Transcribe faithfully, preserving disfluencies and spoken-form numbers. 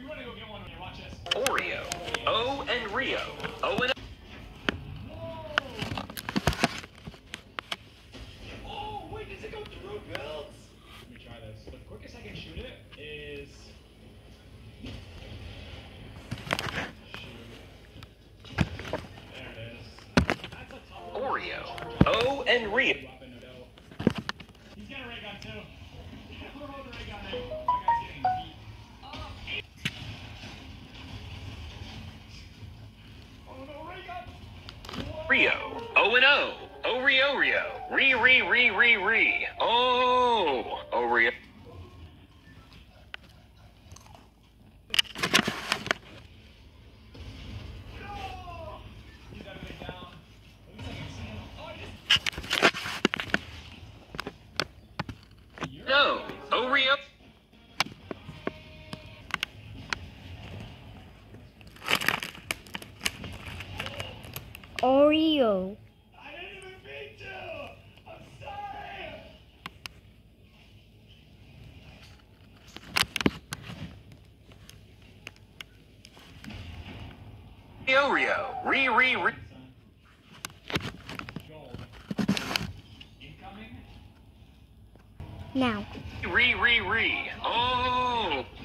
Oreo. O and Rio. O and Oh, wait, does it go through builds? Let me try this. The quickest I can shoot it is... Shoot. There it is. That's a tough one. Oreo. O and Rio. He's got a ray gun, too. We're on the ray gun now. My guy's getting beat. Oh, no, ray gun. Rio. O and O. Oreo Rio. Re re re re re. Oh, Oreo. He's got a big down. At least I can see him. Oh, yes. No. Oreo. Oreo. I didn't even mean to. I'm sorry. Oreo. Re re re. Gold. Incoming. Now. Re re re. Oh.